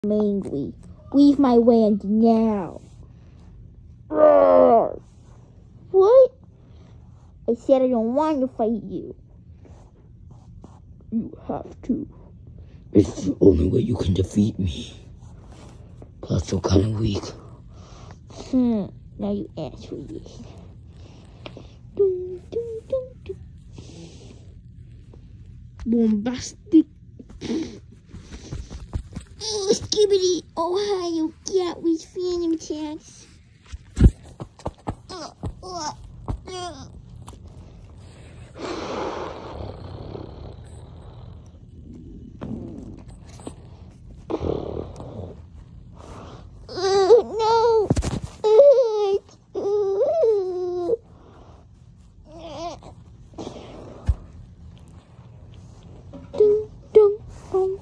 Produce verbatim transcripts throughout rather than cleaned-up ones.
I'm angry. Leave my land now. Roar. What? I said I don't want to fight you. You have to. It's the only way you can defeat me. Plus, you're kind of weak. Hmm. Now you answer this. Dun, dun, dun, dun. Bombastic. Oh, Skibbity, Ohio cat with phantom attacks. Uh, uh, uh. Oh, no. Dun, dun, dun.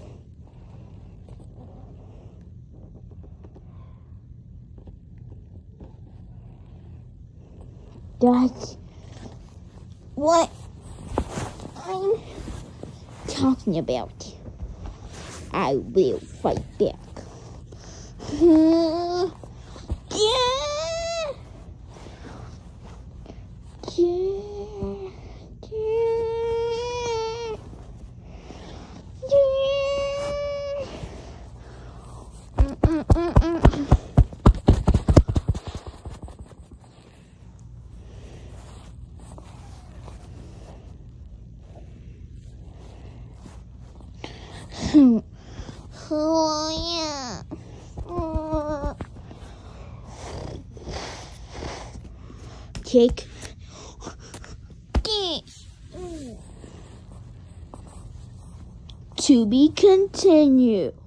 That's what I'm talking about. I will fight back. Yeah. Yeah. Yeah. Yeah. Mm, mm, mm, mm. Oh, yeah. Uh, Take this. To be continued.